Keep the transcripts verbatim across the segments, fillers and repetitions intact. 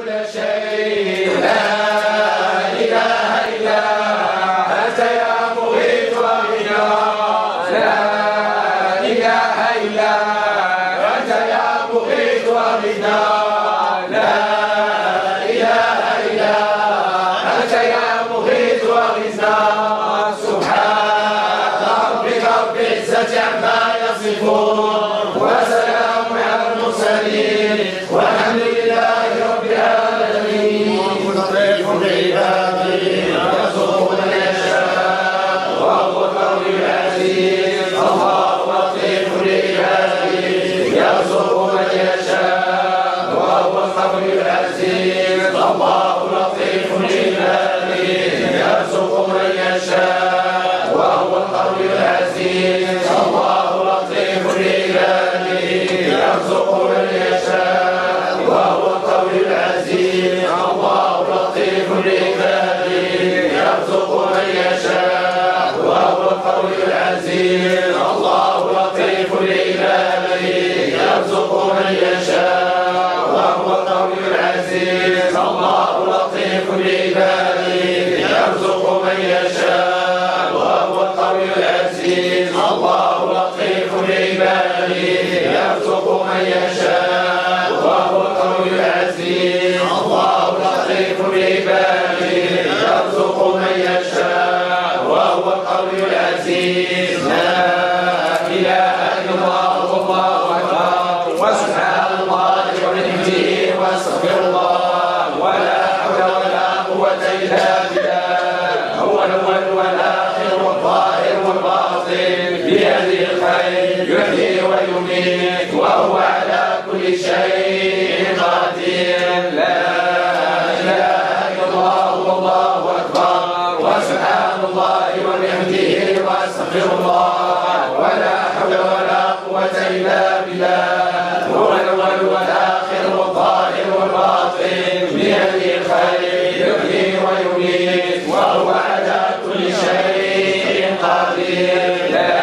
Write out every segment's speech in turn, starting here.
كل شيء لا إله إلا أنت يا مغيث وغنى لا إله إلا أنت يا مغيث وغنى لا إله إلا أنت يا مغيث وغنى سبحان ربك رب العزة عما يصفون وسلام على المرسلين والحمد لله رب العالمين. لطيف بعباده يرزق من يشاء وهو القوي العزيز. الله لطيف بعباده يرزق من يشاء وهو القوي العزيز. الله لطيف بعباده يرزق من يشاء وهو القوي العزيز. الله لطيف بعباده يرزق من يشاء وهو القوي العزيز. الله لطيف بعباده يرزق من يشاء وهو القوي العزيز. الله لطيف بعباده يرزق من يشاء وهو القوي العزيز. الله لطيف بعباده يرزق من يشاء وهو القوي العزيز. الله لطيف بعباده يرزق من يشاء وهو القوي العزيز. الله لطيف بعباده يرزق من يشاء وهو القوي العزيز. لا إله إلا الله والله أكبر وسبحان الله وبحمده واستغفر الله ولا حول ولا قوة إلا بالله. هو الأول والآخر والظاهر والباطن بيده الخير يحيي ويميت وهو على كل شيء قدير. لا إله إلا الله والله أكبر وسبحان الله وبحمده واستغفر الله ولا حول ولا قوة إلا بالله. هو الأول والآخر والظاهر والباطن بيده الخير يحيي ويميت وهو على كل شيء قدير. لا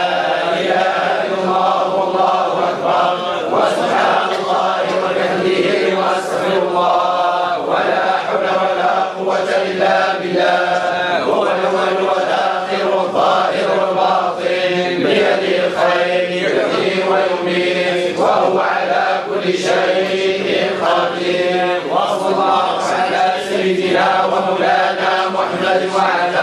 إله إلا الله والله أكبر وسبحان الله وبحمده واستغفر الله ولا حول ولا قوة إلا بالله. هو الأول والآخر والظاهر والباطن بيده الخير يحيي ويميت وهو على كل شيء قدير. وصلى الله على سيدنا ومولانا محمد وعلى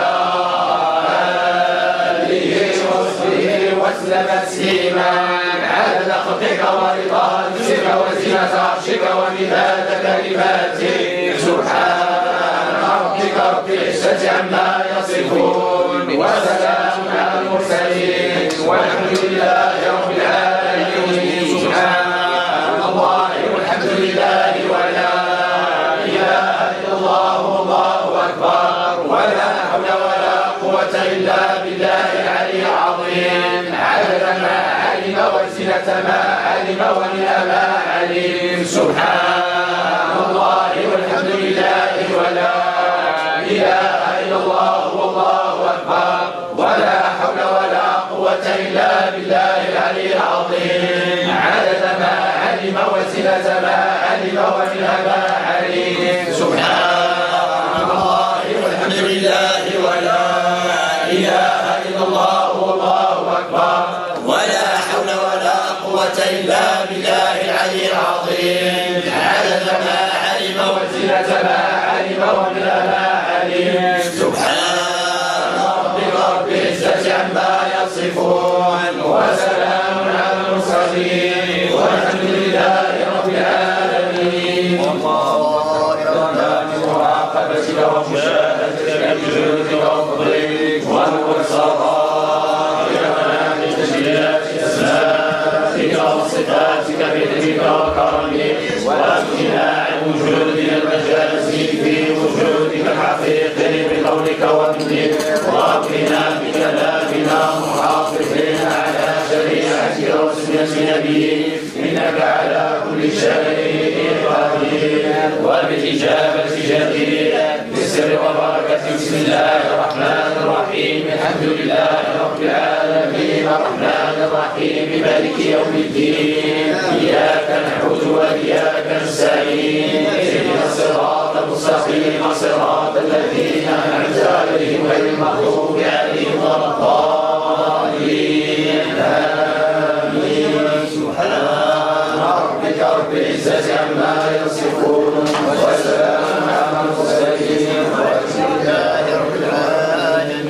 آله وصحبه وسلم تسليما عدد خلقك ورضا نفسك وزنة عرشك ومداد كلماتك. سبحان ربك رب العزة عما يصفون وسلام على المرسلين والحمد لله رب العالمين. سبحان الله والحمد لله ولا إله إلا الله والله أكبر ولا حول ولا قوة إلا بالله العلي العظيم. عدد ما علم وزنة ما علم وملء ما علم. سبحان الله والحمد لله ولا إله إلا الله والله أكبر ولا حول ولا قوة إلا بالله العلي العظيم. عدد ما علم وزنة ما علم وملء ما علم. سبحان الله والحمد لله ولا إله إلا الله والله أكبر ولا حول ولا قوة إلا بالله العلي العظيم. عدد ما علم وزنة ما علم وملء ما علم. سبحان ربك رب العزة عما يصفون وسلام على المرسلين والحمد لله رب العالمين. ومراقبتك ومشاهدتك بجودك وفضلك ونور صلاتك ومنامك تجلياتك اسمائك وصفاتك بحلمك وكرمك واغننا عن وجودنا المجازي في وجودك الحقيقي بقولك وبدنك واغننا بكلامنا محافظين على شريعتك وسنة نبيك انك على كل شيء قدير وبالاجابه جدير. بسر وبركه بسم الله الرحمن الرحيم. الحمد لله رب العالمين الرحمن الرحيم مالك يوم الدين. اياك نعبد واياك نستعين. المستقيم صراط الذين أنعمت عليهم غير المغضوب عليهم ولا الضالين آمين. سبحان ربك رب العزة عما يصفون وسلام على المرسلين والحمد لله رب العالمين.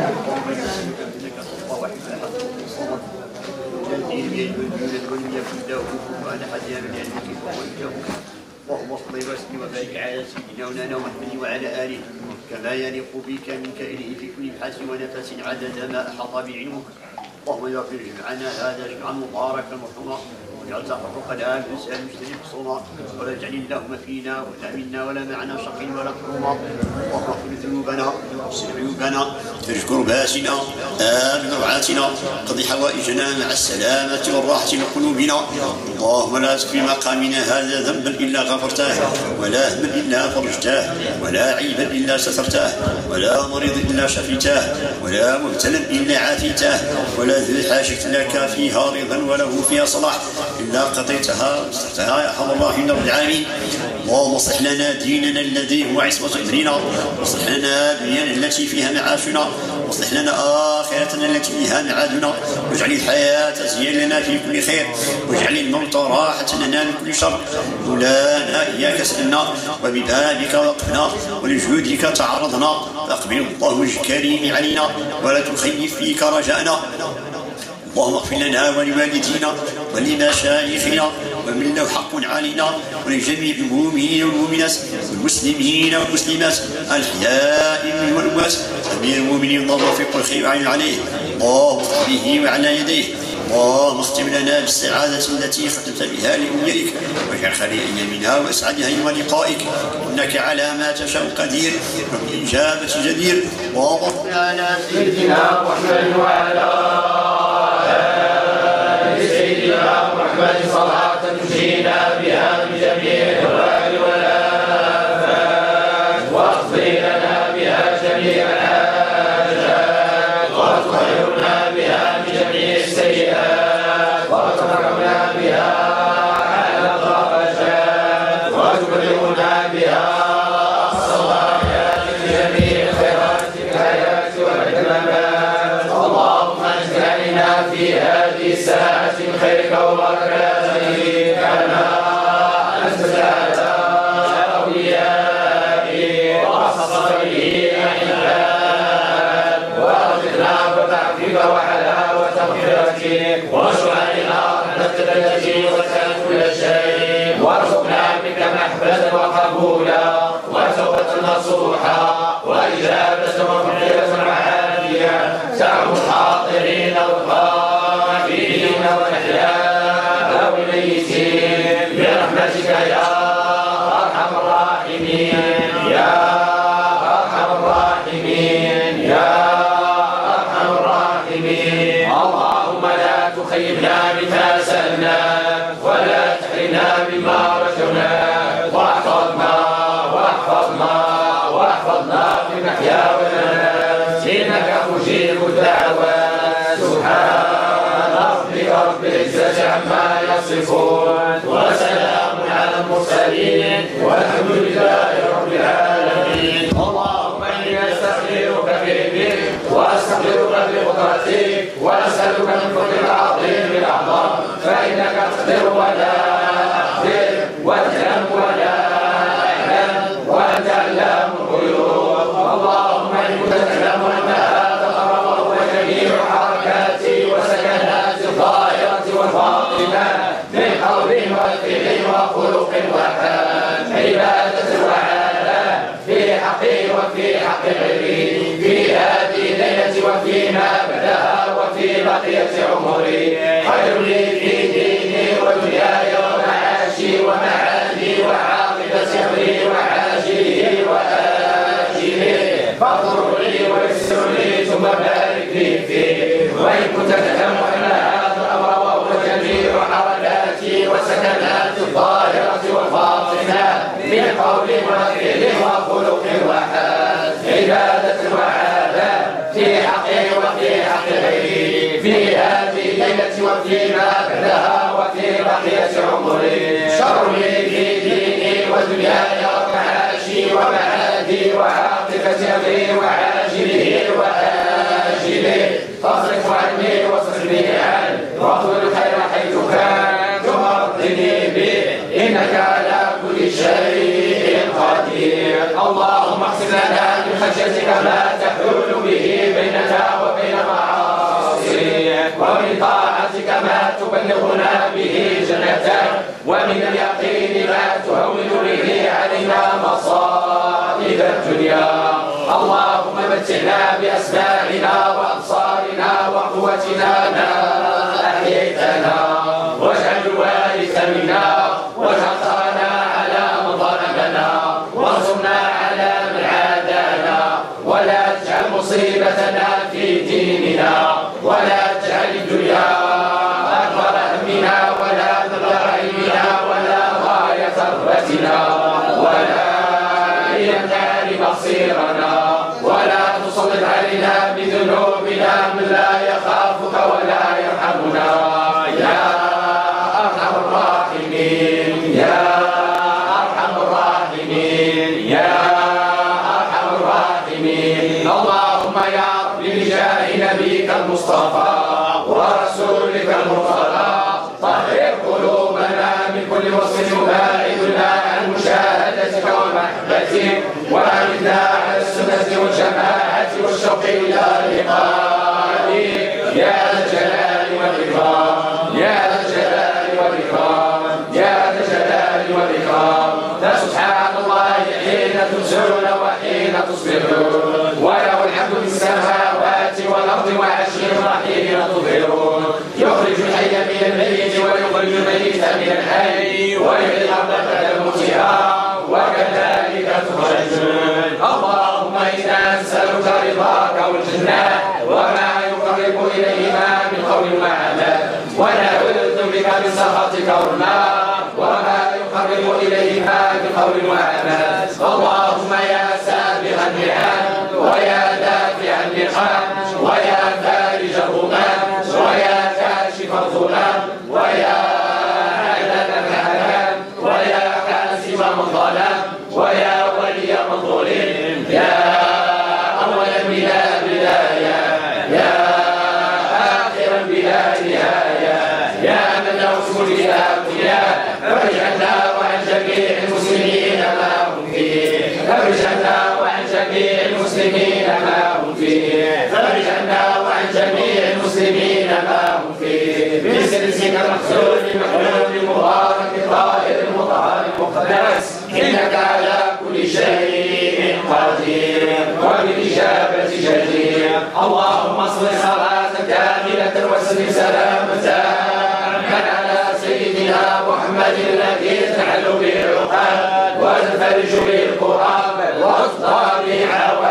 اللهم صل وسلم وبارك على سيدنا مولانا محمد وعلى اله كما يليق بك من كائنه في كل بحث ونفس عدد ما احاط بعلمك. اللهم اغفر جمعنا هذا جمعا مباركا مرحوما واجعل تفرقنا من انسان مجتنب الصوما ولا تجعل اللهم فينا ولا منا ولا معنا شقي ولا محروما. اللهم اغفر ذنوبنا واغفر عيوبنا فرج كرباتنا امن روعاتنا قضي حوائجنا مع السلامه والراحه لقلوبنا. اللهم لا تكفي مقامنا هذا ذنبا الا غفرته ولا هما الا فرجته ولا عيبا الا سترته ولا مريض الا شفيته ولا مبتلا الا عافيته ولا ذي حاجه لك فيها رضا وله فيها صلاح إلا قضيتها واستفتها يا أرحم الراحمين رب العالمين. اللهم اصلح لنا ديننا الذي هو عصمة أمرنا واصلح لنا دنيانا التي فيها معاشنا واصلح لنا آخرتنا التي فيها معادنا واجعل الحياة زيادة لنا في كل خير واجعل الموت راحة لنا من كل شر. مولانا إياك سألنا وببابك وقفنا ولجودك تعرضنا فاقبل اللهم وجه كريم علينا ولا تخيف فيك رجاءنا. اللهم اغفر لنا ولوالدينا ولمشايخنا ومن له حق علينا ولجميع المؤمنين والمؤمنات والمسلمين والمسلمات الأحياء منهم والأموات. أمير المؤمنين اللهم وفقه الخير وعين عليه اللهم افتح به وعلى يديه. اللهم اختم لنا بالسعادة التي ختمت بها لأوليائك واجعل خير أيامنا وأسعدها يوم لقائك إنك على ما تشاء قدير وبالإجابة جدير. اللهم صل على سيدنا محمد وعلى سيدنا محمد صلاة تنجينا بها من جميع الأهوال والآفات واقضي لنا بها جميع الحاجات وتطهرنا بها من جميع السيئات وترفعنا بها أعلى الدرجات وتبلغنا بها أقصى الغايات في جميع الخيرات في الحياة والممات. اللهم اجعلنا في هذه الساعة من خيرك وبركاته كما أنزل على أوليائك وخصص به عبادك وأرزقنا بتعفيك وحلاوة مغفرتك واشرع لنا رحمتك التي وسعت كل شيء وارزقنا بك محبة وقبولا وتوبة نصوحا وإجابة ومغفرة عافية تعم الحاضرين والغائبين والأحياء والميتين برحمتك يا أرحم الراحمين يا أرحم الراحمين يا أرحم الراحمين. اللهم لا تخيبنا بما سألناك ولا تحرمنا مما رجوناك واحفظنا واحفظنا واحفظنا في المحيا والممات إنك مجيب الدعوات. سبحان ربك رب العزة عما يصفون وسلام على المرسلين والحمد لله رب العالمين. اللهم إني أستغفرك بعلمك وأستغفرك بقدرتك وأسألك من فضلك العظيم الأعظم فإنك تقدر ولا أقدر وتعلم ولا أعلم وأنت علام الغيوب. اللهم إن كنت تعلم أن هذا الأمر وهو جميع حركاتي وسكناتي الظاهرة والباطنة من قول وفعل وخلق وحال عبادة وعادة في حقي وفي حق غيري في هذه الليلة وفيما بعدها وفي بقية عمري. خير لي في ديني ودنياي ومعاشي ومعادي وعاقبة أمري وعاجله وآجله فاغفر لي ويسر لي ثم بارك لي فيه. وإن كنت تعلم أن هذا الأمر وهو جميع حركاتي وسكناتي الظاهرة والباطنة من قول وفعل وخلق وحال عبادة وعادة في حقي وفي حق غيري في هذه الليلة وفيما بعدها وفي بقية عمري. شر لي في ديني ودنياي ومعاشي صفة أمري وعاجله وآجله فاصرف عني واصرفني عنه واطلب الخير حيث كان ترضني به إنك على كل شيء قدير. اللهم اقسم لنا من خشيتك ما تحول به بيننا وبين معاصيك ومن طاعتك ما تبلغنا به جنتك ومن اليقين ما تهون به علينا مصائب الدنيا. اللهم متعنا بأسماعنا وأبصارنا وقوتنا ما أحييتنا واجعل الوارث منا واجعل ثارنا على من ظلمنا وانصرنا على من عادانا ولا تجعل مصيبتنا في ديننا ولا تجعل الدنيا أكبر همنا ولا مبلغ علمنا ولا غاية رغبتنا ولا إلى النار مصيرنا ولا تسلط علينا بذنوبنا من لا يخافك ولا يرحمنا يا أرحم الراحمين يا أرحم الراحمين يا أرحم الراحمين. اللهم يا رب بجاه نبيك المصطفى ورسولك المرتضى طهر قلوبنا من كل وصف يباعدنا عن مشاهدتك ومحبتك وأعنا على السنة والجماعة والشوق إلى لقائك يا ذا الجلال والإكرام يا ذا الجلال والإكرام يا ذا الجلال والإكرام. فسبحان الله حين تمسون وحين تصبحون وله الحمد في السماوات والأرض وعشيا وحين تظهرون يخرج الحي من الميت ويخرج الميت من الحي ويحيي الأرض بعد موتها وكذلك تخرجون. اللهم إنا نسألك رضاك والجنة وما يقرب إليهما من قول وعمل ونعوذ بك من سخطك والنار وما يقرب إليهما من قول وعمل. اللهم يا سابغ النعم ويا دافع النقم ويا فارج الغمام ويا كاشف الظلام ويا عدد الحكام ويا حاسب من ظلم ويا ولي من ظلم يا أولا بلا بداية يا آخرا بلا نهاية يا من له اسم بلا ابتداء فرجعنا وعن جميع المسلمين ما هم فيه فرجعنا وعن جميع المسلمين ما هم فيه فرجعنا وعن جميع المسلمين ما هم فيه باسم اسمك المحسون المحمود المبارك الطاهر المطهر المقدس إنك على كل شيء قدير وبالإجابة جدير. اللهم صل صلاة كاملة وسلم سلامة على سيدنا محمد الذي تحل به العقد وتنفرج به الكرام وتطهر به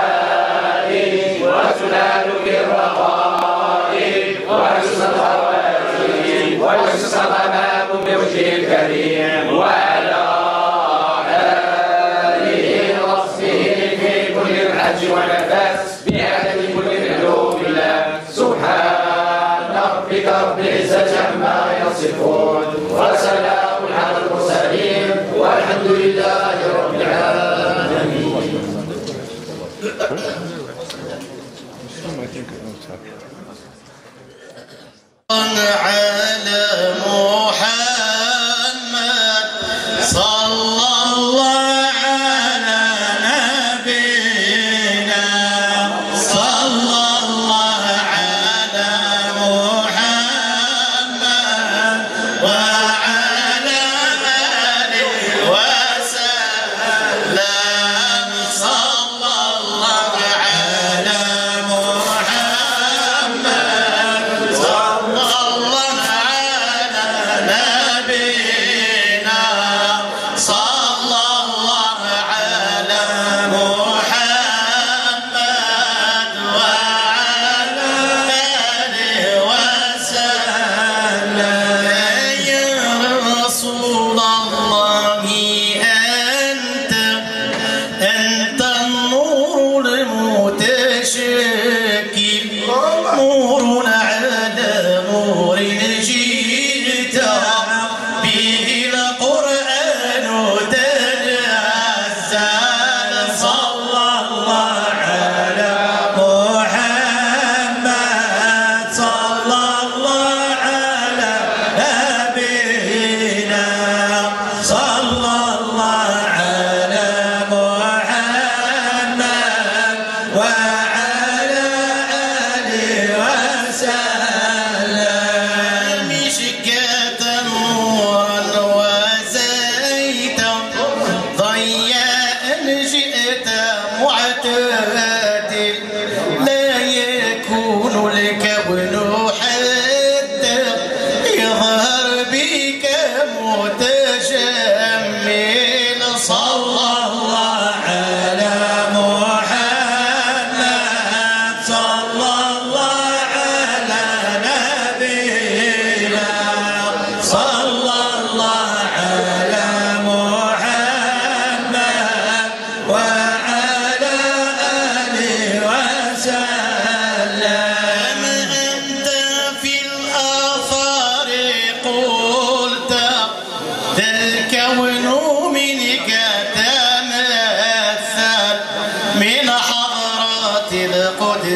العوائد وتنال به الرغائب وحسن الخواتيم ويحسن الأمام بوجهه الكريم وعلى آله وصحبه في كل الحج ونفس بعدد كل علوم الله. سبحان ربك رب العزة عما يصفون وسلام على المرسلين والحمد لله رب العالمين. على محمد صلى الله على نبينا صلى الله على محمد وعلى آله وسلم صلى الله على محمد صلى الله على نبينا صلى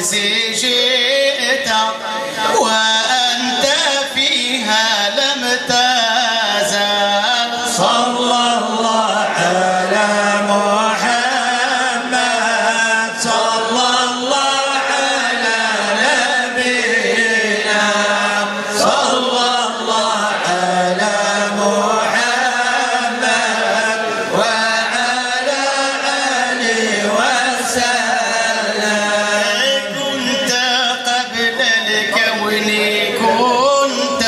القدس جئت وأنت فيها لم تزال. صلى الله على محمد صلى الله على نبينا صلى الله على محمد وعلى آله وسلم. كنت قبل الكون كنت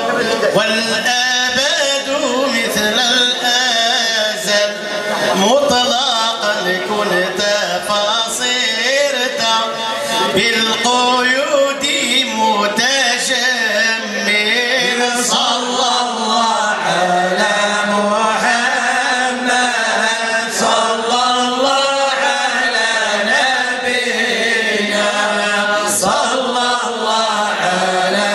والأبد مثل الأزل مطلقا كنت فصرت بالقيود متجمل. صلى الله على محمد صلى الله على نبينا صلى الله على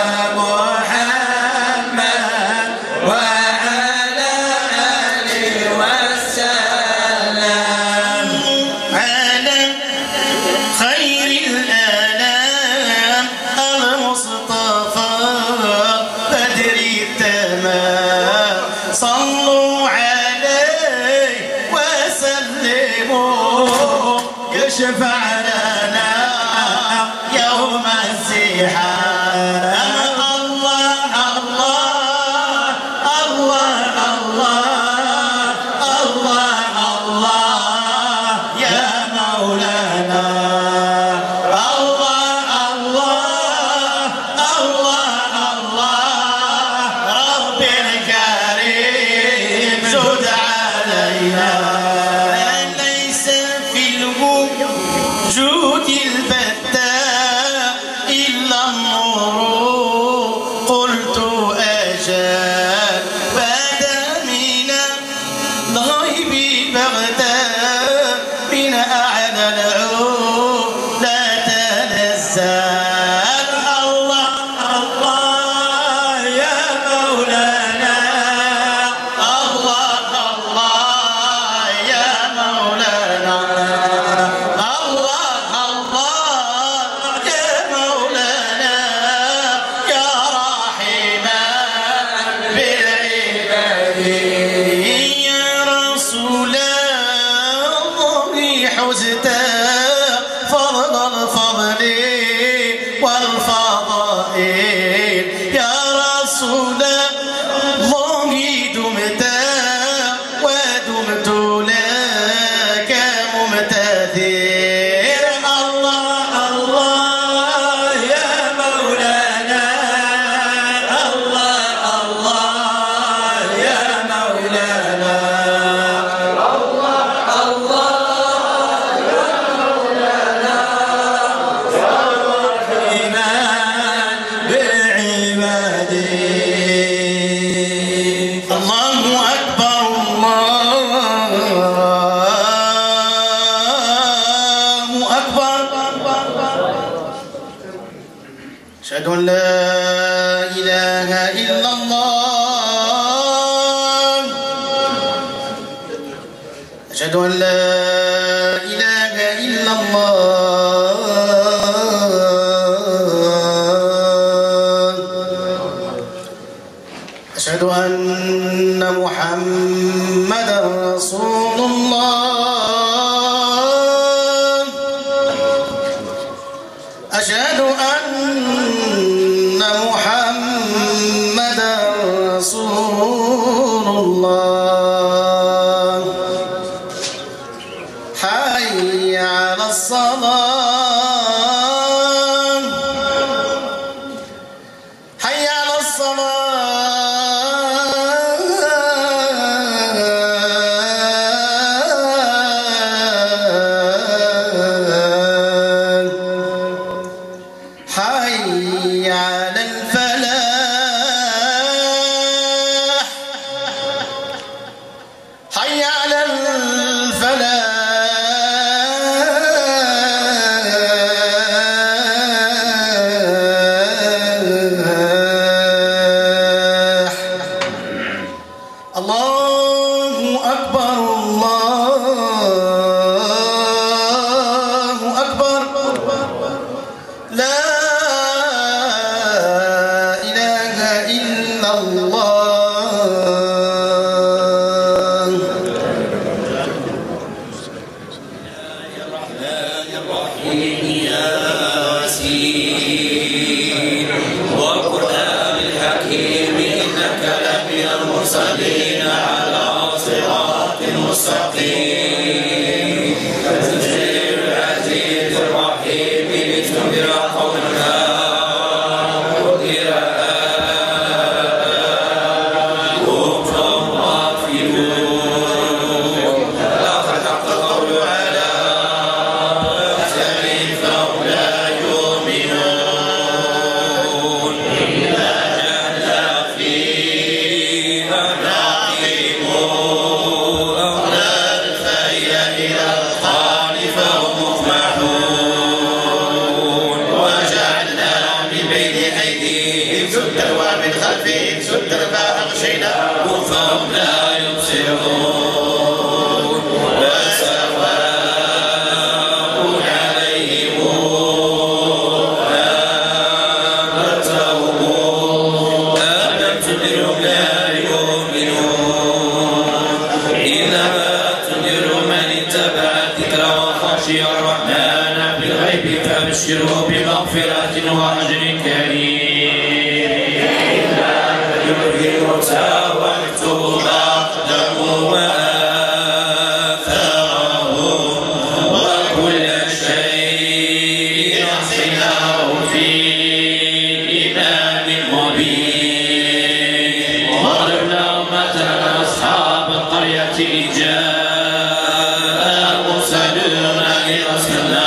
محمد وعلى آله وسلم. على خير الأنام المصطفى بدر التمام صلوا عليه وسلموا يشفع لنا يوم الزحام. الله الله الله الله الله الله يا مولانا. الله الله الله الله رب الكريم زد علينا. ليس في الوجود البتة إلا النور قلت أجل بدا من الغيب بغدا من أعلى العود لا تنزل. الله الله يا مولانا. الله الله يا مولانا. الله الله يا مولانا يا رحيما بالعباد. يا رسول الله حزت فضل الفضل والفضائل. يا رسول الله دمت ودمت لك ممتثل. الله الله يا مولانا. الله الله يا مولانا. إيمان بعباده. الله أكبر الله أكبر. أشهد أن لا إله إلا الله. أشهد أن لا إله إلا الله. أشهد أن محمدا رسول الله. أشهد أن محمدا رسول الله. حي على الصلاة. حي على الصلاة. حي على الفلاح. حي على الفلاح. الله أكبر الله أكبر. المستقيم تنزيل العزيز الرحيم لتنذر قوما فابشروا بمغفرة وأجر كريم يحيي الموتى ويكتب ما قدموا وآثارهم وكل شيء أحصيناه في إمام مبين واضرب لهم مثلا أصحاب القرية إذ جاء المرسلون لرسلنا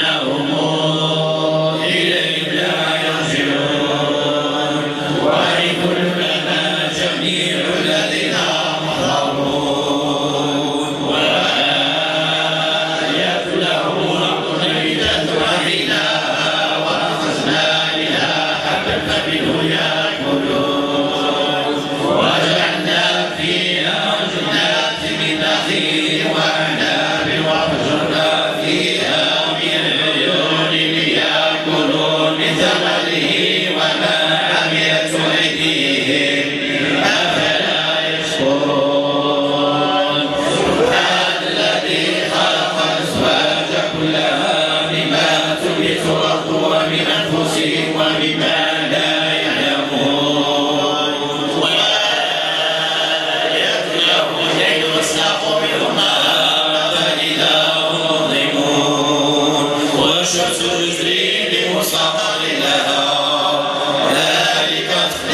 وإن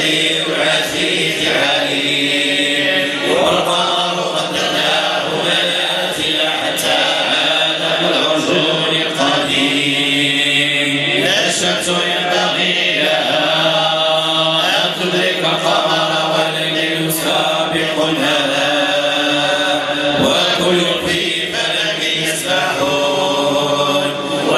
القدير العزيز عليم والقمر قدرناه منازل حتى عاد العرجون القديم لا الشمس ينبغي لها أن تدرك القمر والليل يسابق النهار وكل في فلك يسبحون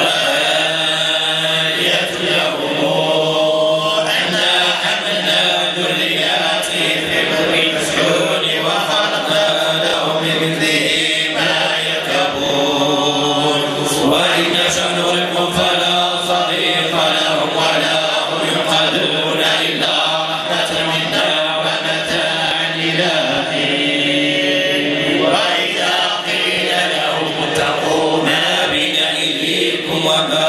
وآية لهم أنا حملنا ذرياتهم في الحسن وخلقنا لهم من مثله ما يركبون وإن نشأ نغرقهم فلا صديق لهم ولا هم ينقذون إلا رحمة منا ومتاعا إلى حين وإذا قيل لهم اتقوا ما بين أيديكم وما